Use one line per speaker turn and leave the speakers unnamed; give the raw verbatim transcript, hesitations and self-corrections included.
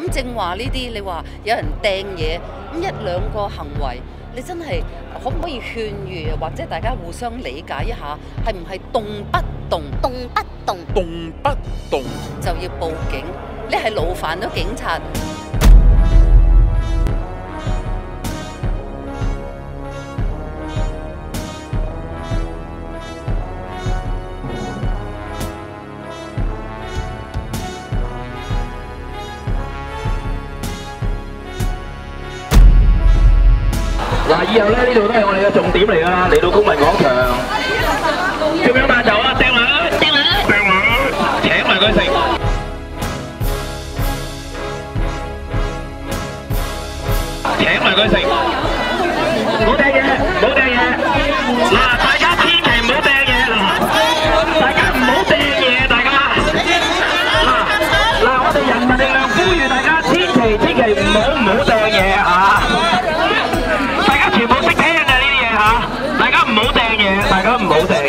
正話呢啲，你話有人掟嘢，咁一兩個行為，你真係可唔可以勸喻，或者大家互相理解一下，係唔係動不動？
動不動？
動不動
就要報警？你係勞煩咗警察。
嗱，以後咧呢度都係我哋嘅重點嚟㗎啦，嚟到公民廣場，仲有碼頭啊，掟埋，掟埋，掟埋，請埋佢食。請埋佢食，唔好掟嘢，唔好掟嘢。嗱，大家千祈唔好掟嘢嗱，大家唔好掟嘢，大家。嗱嗱，我哋人民力量呼籲大家千祈千祈唔好唔好掟嘢啊！全部識聽嘅呢啲嘢嚇，大家唔好掟嘢，大家唔好掟。